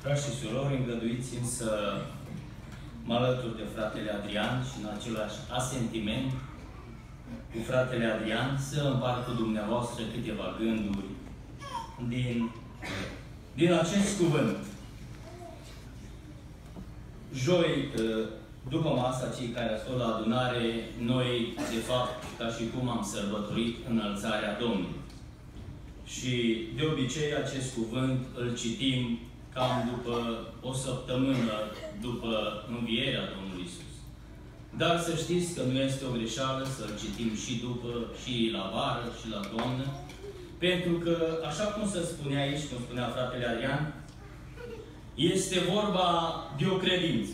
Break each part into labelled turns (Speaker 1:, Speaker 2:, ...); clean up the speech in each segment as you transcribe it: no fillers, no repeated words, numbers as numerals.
Speaker 1: Frați și surori, îngăduiți-mi să mă alătur de fratele Adrian și în același asentiment cu fratele Adrian să împart cu dumneavoastră câteva gânduri din acest cuvânt. Joi, după masa, cei care ați fost la adunare, noi, de fapt, ca și cum am sărbătorit înălțarea Domnului. Și, de obicei, acest cuvânt îl citim cam după o săptămână după învierea Domnului Iisus. Dar să știți că nu este o greșeală să-l citim și după, și la vară, și la toamnă, pentru că, așa cum se spunea aici, cum spunea fratele Adrian, este vorba de o credință.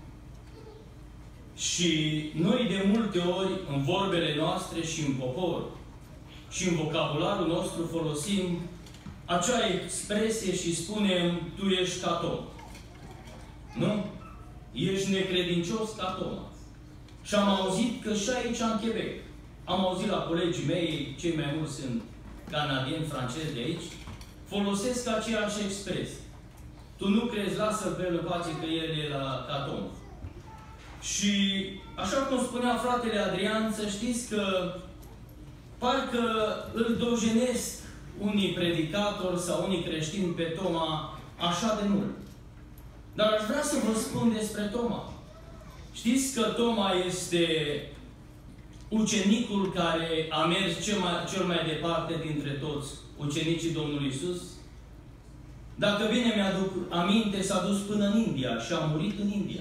Speaker 1: Și noi de multe ori, în vorbele noastre și în popor, și în vocabularul nostru folosim acea expresie și spunem, tu ești ca Tom. Nu? Ești necredincios ca Toma. Și am auzit că și aici în Quebec, am auzit la colegii mei, cei mai mulți sunt canadieni, francezi de aici, folosesc aceeași expresie. Tu nu crezi, lasă-l pe el în pace că el e ca Tom. Și așa cum spunea fratele Adrian, să știți că parcă îl dojenesc unii predicatori sau unii creștini pe Toma așa de mult. Dar aș vrea să vă spun despre Toma. Știți că Toma este ucenicul care a mers cel mai departe dintre toți ucenicii Domnului Iisus? Dacă bine mi-aduc aminte, s-a dus până în India și a murit în India.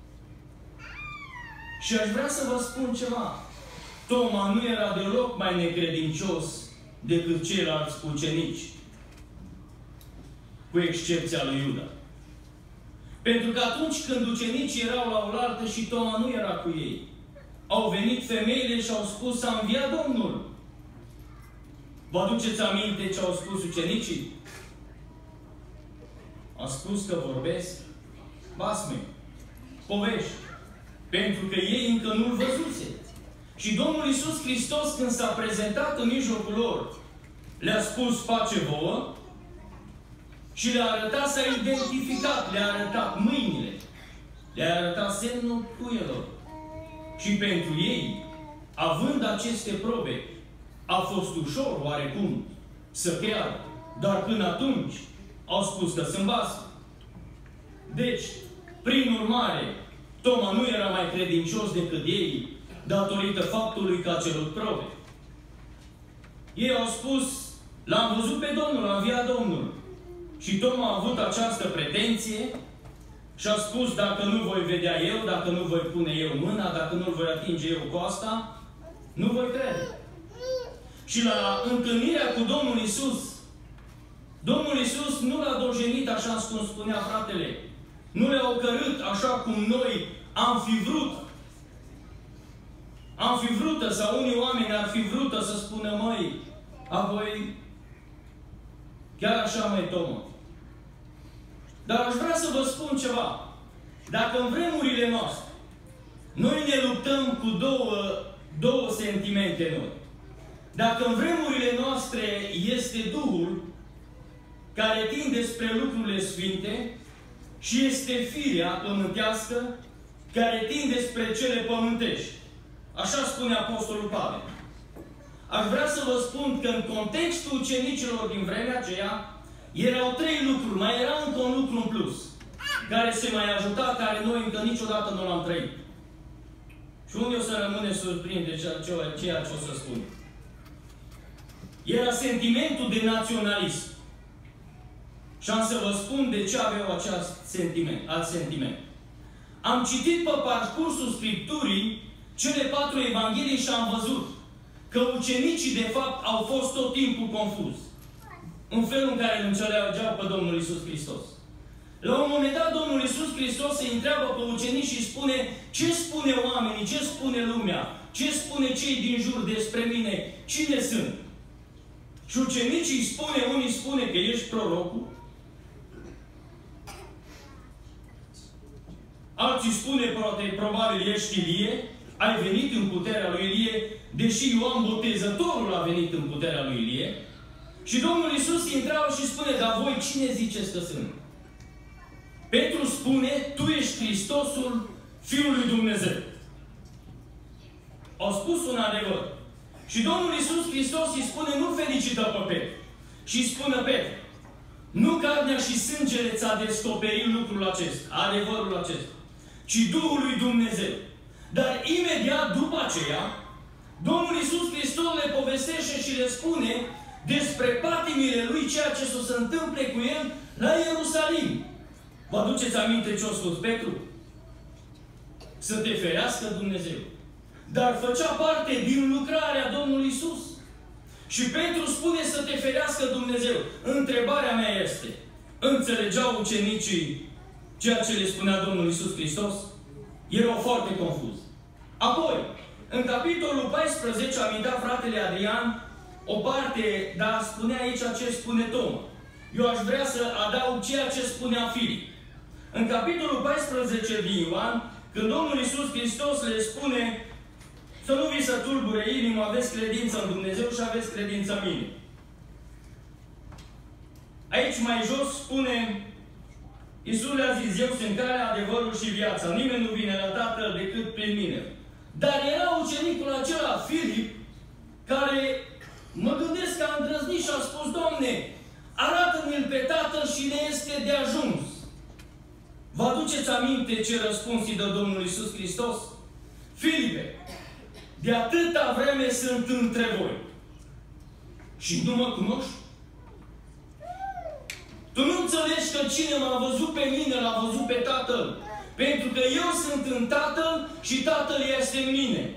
Speaker 1: Și aș vrea să vă spun ceva. Toma nu era deloc mai necredincios decât ceilalți ucenici, cu excepția lui Iuda. Pentru că atunci când ucenicii erau la oaltă și Toma nu era cu ei, au venit femeile și au spus, a înviat Domnul. Vă aduceți aminte ce au spus ucenicii? Au spus că vorbesc basme, povești, pentru că ei încă nu-L văzuse. Și Domnul Iisus Hristos, când s-a prezentat în mijlocul lor, le-a spus, pace vouă, și le-a arătat, s-a identificat, le-a arătat mâinile, le-a arătat semnul cuielor. Și pentru ei, având aceste probe, a fost ușor, oarecum, să creadă. Dar până atunci, au spus că sunt basme. Deci, prin urmare, Toma nu era mai credincios decât ei, datorită faptului că a cerut probe. Ei au spus, l-am văzut pe Domnul, l-a înviat Domnul. Și Toma a avut această pretenție și a spus, dacă nu voi vedea eu, dacă nu voi pune eu mâna, dacă nu-l voi atinge eu coasta, nu voi crede. Și la întâlnirea cu Domnul Iisus, Domnul Iisus nu l-a dojenit așa cum spunea fratele. Nu le-a ocărât așa cum noi am fi vrut. Am fi vrută, sau unii oameni ar fi vrută să spună, măi, apoi, chiar așa, măi, Toma. Dar aș vrea să vă spun ceva. Dacă în vremurile noastre noi ne luptăm cu două sentimente noi. Dacă în vremurile noastre este Duhul care tinde spre lucrurile sfinte și este firea pământească care tinde spre cele pământești. Așa spune Apostolul Pavel. Aș vrea să vă spun că în contextul ucenicilor din vremea aceea erau 3 lucruri, mai era încă un lucru în plus, care se mai ajuta, care noi încă niciodată nu l-am trăit. Și unde o să rămâne surprins de ceea ce o să spun. Era sentimentul de naționalism. Și am să vă spun de ce aveau alt sentiment. Am citit pe parcursul Scripturii cele 4 evanghelii și am văzut că ucenicii, de fapt, au fost tot timpul confuzi. În felul în care îl înțelegeau pe Domnul Iisus Hristos. La un moment dat, Domnul Iisus Hristos se întreabă pe ucenici și spune, ce spune oamenii, ce spune lumea, ce spune cei din jur despre mine, cine sunt? Și ucenicii spune, unii spune că ești prorocul, alții spune, probabil ești Ilie, ai venit în puterea lui Ilie, deși Ioan Botezătorul a venit în puterea lui Ilie. Și Domnul Iisus îi întreabă și spune, dar voi cine ziceți că sunt? Petru spune, tu ești Hristosul, Fiul lui Dumnezeu. Au spus un adevăr. Și Domnul Iisus Hristos îi spune, nu felicită pe Petru. Și îi spune Petru, nu carnea și sângele ți-a descoperit lucrul acesta, adevărul acesta, ci Duhul lui Dumnezeu. Dar imediat după aceea, Domnul Iisus Hristos le povestește și le spune despre patimile lui, ceea ce să se întâmple cu el la Ierusalim. Vă aduceți aminte ce a spus Petru? Să te ferească Dumnezeu. Dar făcea parte din lucrarea Domnului Iisus. Și Petru spune să te ferească Dumnezeu. Întrebarea mea este, înțelegeau ucenicii ceea ce le spunea Domnul Iisus Hristos? Erau foarte confuzi. Apoi, în capitolul 14, amintea fratele Adrian o parte, dar spunea aici ce spune Toma. Eu aș vrea să adaug ceea ce spunea Filip. În capitolul 14 din Ioan, când Domnul Iisus Hristos le spune să nu vi se tulbure inima, aveți credință în Dumnezeu și aveți credință în mine. Aici mai jos spune, Iisus le-a zis, eu sunt calea, adevărul și viața. Nimeni nu vine la Tatăl decât prin mine. Dar era ucenicul acela, Filip, care mă gândesc că a îndrăznit și a spus, Doamne, arată-mi-l pe Tatăl și ne este de ajuns. Vă aduceți aminte ce răspuns îi dă Domnul Iisus Hristos? Filipe, de atâta vreme sunt între voi și nu mă cunoști? Tu nu înțelegi că cine m-a văzut pe mine, l-a văzut pe Tatăl. Pentru că eu sunt în Tatăl și Tatăl este în mine.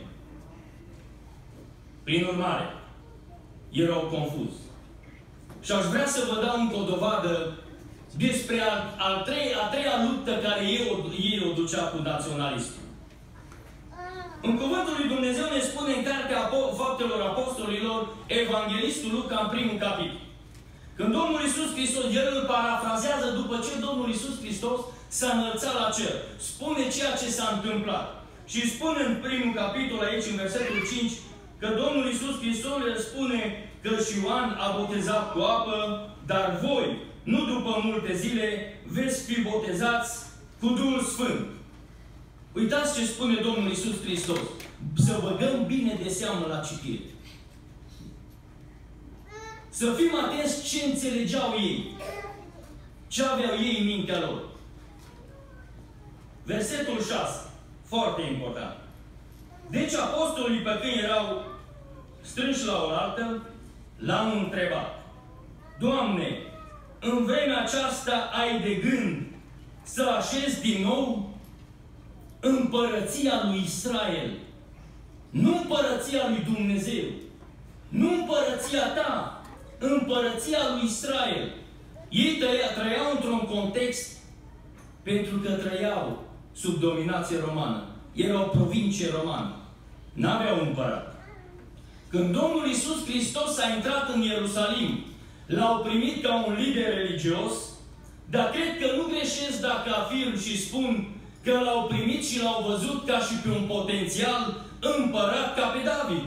Speaker 1: Prin urmare, erau confuzi. Și aș vrea să vă dau încă o dovadă despre a treia luptă care ei o ducea cu naționalismul. În Cuvântul lui Dumnezeu ne spune în Cartea Faptelor Apostolilor, Evanghelistul Luca, în primul capitol. Când Domnul Iisus Hristos, el îl parafrazează după ce Domnul Iisus Hristos s-a înălțat la cer. Spune ceea ce s-a întâmplat. Și spune în primul capitol aici, în versetul 5, că Domnul Iisus Hristos le spune că și Ioan a botezat cu apă, dar voi, nu după multe zile, veți fi botezați cu Duhul Sfânt. Uitați ce spune Domnul Iisus Hristos. Să băgăm bine de seamă la citire. Să fim atenți ce înțelegeau ei. Ce aveau ei în mintea lor. Versetul 6. Foarte important. Deci apostolii, pe când erau strânși la oaltă, l-au întrebat. Doamne, în vremea aceasta ai de gând să așezi din nou împărăția lui Israel. Nu împărăția lui Dumnezeu. Nu împărăția ta. Împărăția lui Israel. Ei trăiau într-un context pentru că trăiau sub dominație romană. Erau provincie romană. N-aveau împărat. Când Domnul Iisus Hristos a intrat în Ierusalim, l-au primit ca un lider religios, dar cred că nu greșesc dacă afirm și spun că l-au primit și l-au văzut ca și pe un potențial împărat ca pe David.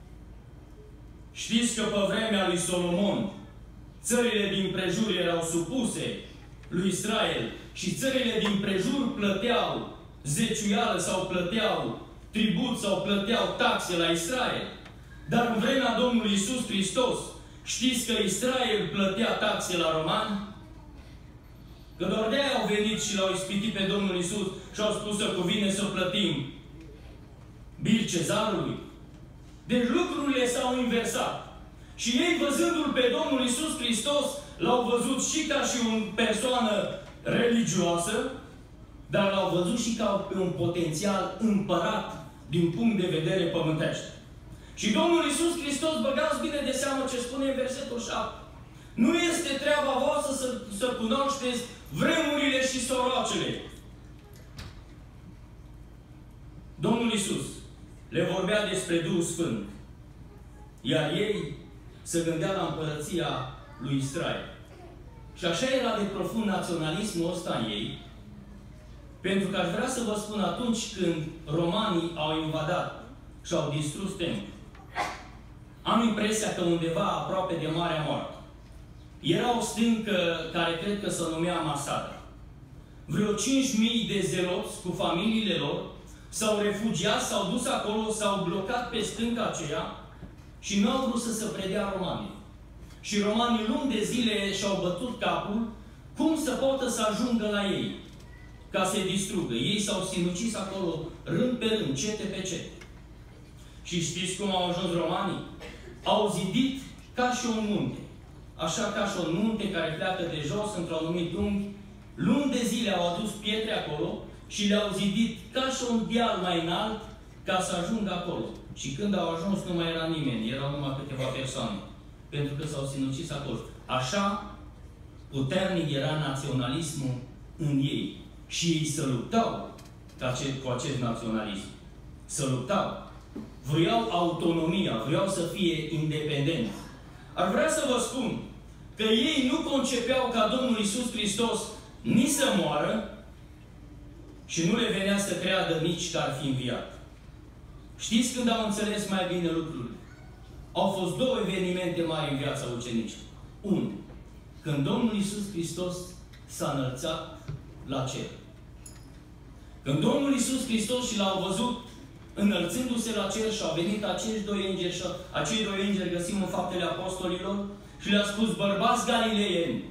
Speaker 1: Știți că pe vremea lui Solomon, țările din prejur erau supuse lui Israel și țările din prejur plăteau zeciuială sau plăteau tribut sau plăteau taxe la Israel. Dar în vremea Domnului Iisus Hristos, știți că Israel plătea taxe la romani? Că doar de-aia au venit și l-au ispitit pe Domnul Iisus și au spus că cuvine să plătim bil cezarului. Deci lucrurile s-au inversat. Și ei, văzându-L pe Domnul Iisus Hristos, l-au văzut și ca și o persoană religioasă, dar l-au văzut și ca pe un potențial împărat din punct de vedere pământește. Și Domnul Iisus Hristos, băgați bine de seamă ce spune în versetul 7. Nu este treaba voastră să cunoașteți vremurile și soroacele. Domnul Iisus le vorbea despre Duhul Sfânt. Iar ei se gândea la împărăția lui Israel. Și așa era de profund naționalismul ăsta în ei, pentru că aș vrea să vă spun, atunci când romanii au invadat și au distrus templul, am impresia că undeva aproape de Marea Moartă era o stâncă care cred că se numea Masada. vreo 5.000 de zeloți cu familiile lor s-au refugiat, s-au dus acolo, s-au blocat pe stânca aceea și nu au vrut să se predea romanii. Și romanii luni de zile și-au bătut capul cum să poată să ajungă la ei ca să-i distrugă. Ei s-au sinucis acolo rând pe rând, cete pe cete. Și știți cum au ajuns romanii? Au zidit ca și un munte. Așa ca și un munte care pleacă de jos într-un anumit unghi. Luni de zile au adus pietre acolo și le-au zidit ca și un deal mai înalt ca să ajungă acolo. Și când au ajuns nu mai era nimeni, erau numai câteva persoane. Pentru că s-au sinucis acolo. Așa puternic era naționalismul în ei. Și ei se luptau cu acest naționalism. Se luptau. Vreau autonomia, vreau să fie independenți. Ar vrea să vă spun că ei nu concepeau ca Domnul Iisus Hristos nici să moară și nu le venea să creadă nici că ar fi înviat. Știți când au înțeles mai bine lucrurile? Au fost două evenimente mari în viața ucenicilor. 1. Când Domnul Iisus Hristos s-a înălțat la cer. Când Domnul Iisus Hristos și l-au văzut înălțându-se la cer și au venit acești doi îngeri și acei doi îngeri găsim în Faptele Apostolilor și le-a spus: bărbați galileieni,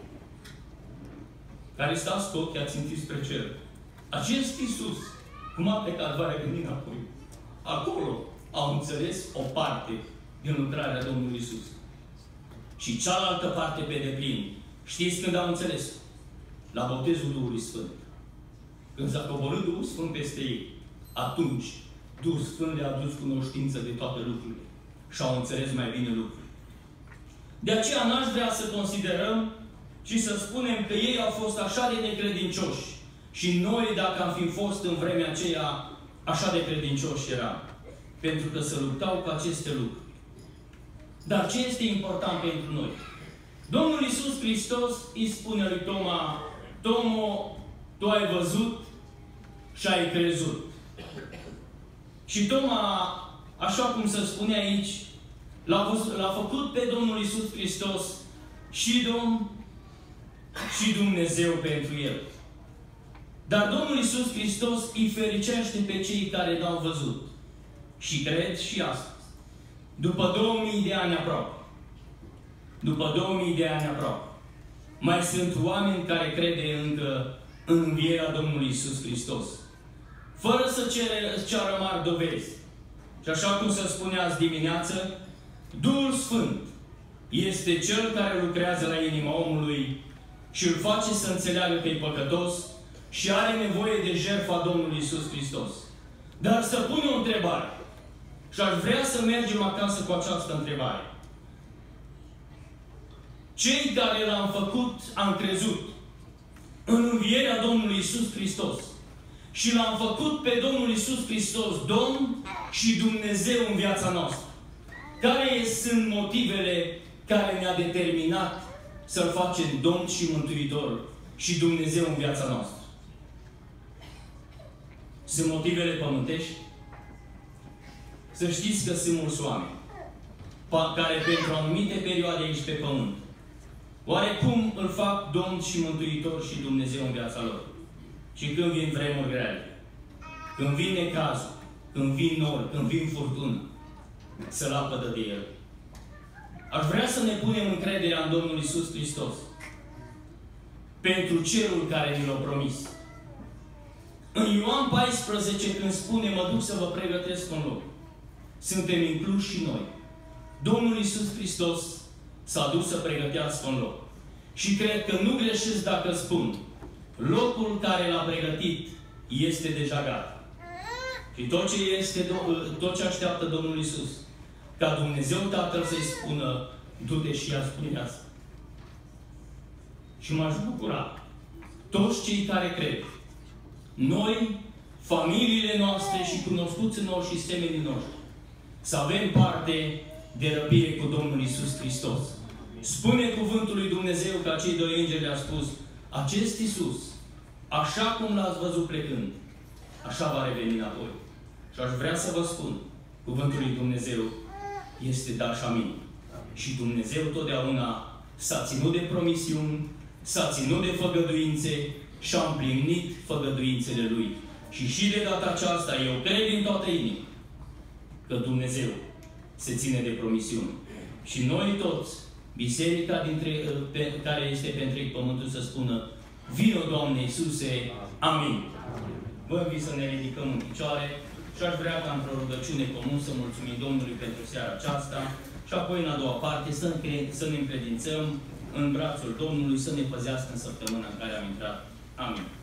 Speaker 1: care stați cu ochii ațintiți spre cer. Acest Iisus, cum a plecat, va reveni înapoi. Acolo au înțeles o parte din lucrarea Domnului Iisus. Și cealaltă parte pe deplin. Știți când au înțeles? La botezul Duhului Sfânt. Când s-a coborât Duhul Sfânt peste ei, atunci Duhul Sfânt le-a adus cunoștință de toate lucrurile. Și au înțeles mai bine lucrurile. De aceea n-aș vrea să considerăm și să spunem că ei au fost așa de necredincioși. Și noi, dacă am fi fost în vremea aceea, așa de credincioși eram. Pentru că se luptau cu aceste lucruri. Dar ce este important pentru noi? Domnul Iisus Hristos îi spune lui Toma: Tomo, tu ai văzut și ai crezut. Și Toma, așa cum se spune aici, l-a făcut pe Domnul Iisus Hristos și Domn și Dumnezeu pentru el. Dar Domnul Iisus Hristos îi fericește pe cei care l-au văzut. Și cred și astăzi. După 2000 de ani aproape. După 2000 de ani aproape. Mai sunt oameni care crede încă în învierea Domnului Iisus Hristos. Fără să ceară mari dovezi. Și așa cum se spunea azi dimineață, Duhul Sfânt este Cel care lucrează la inima omului și îl face să înțeleagă că e păcătos și are nevoie de jertfa Domnului Iisus Hristos. Dar să pun o întrebare. Și aș vrea să mergem acasă cu această întrebare. Cei care l-am făcut, am crezut în învierea Domnului Iisus Hristos și l-am făcut pe Domnul Iisus Hristos Domn și Dumnezeu în viața noastră. Care sunt motivele care ne-a determinat să-L facem Domn și Mântuitor și Dumnezeu în viața noastră? Sunt motivele pământești? Să știți că sunt mulți oameni care pentru anumite perioade aici pe pământ, oarecum îl fac Domn și Mântuitor și Dumnezeu în viața lor. Și când vin vremuri grele, când vin necazul, când vin nori, când vin furtună, să-L apădă de El. Aș vrea să ne punem încrederea în Domnul Iisus Hristos pentru cerul care ni l-a promis. În Ioan 14, când spune: mă duc să vă pregătesc un loc, suntem incluși și noi. Domnul Iisus Hristos s-a dus să pregătească un loc. Și cred că nu greșesc dacă spun: locul care l-a pregătit este deja gata. Și tot ce așteaptă Domnul Iisus, ca Dumnezeu Tatăl să-i spună: du-te și ia spune asta. Și m-aș bucura toți cei care cred, noi, familiile noastre și cunoscuții noștri și semenii noștri, să avem parte de răbire cu Domnul Iisus Hristos. Spune cuvântul lui Dumnezeu că acei doi îngeri le-au spus: acest Iisus, așa cum l-ați văzut plecând, așa va reveni înapoi. Și aș vrea să vă spun, cuvântul lui Dumnezeu este da și amin. Și Dumnezeu totdeauna s-a ținut de promisiuni, s-a ținut de făgăduințe și-a împlinit făgăduințele Lui. Și de data aceasta eu cred din toată inima că Dumnezeu se ține de promisiune. Și noi toți, biserica care este pe întreg pământul, să spună: vino, Doamne Iisuse, amin. Vă invit să ne ridicăm în picioare și aș vrea ca într-o rugăciune comun să mulțumim Domnului pentru seara aceasta și apoi în a doua parte să ne încredințăm în brațul Domnului, să ne păzească în săptămâna în care am intrat. Amin.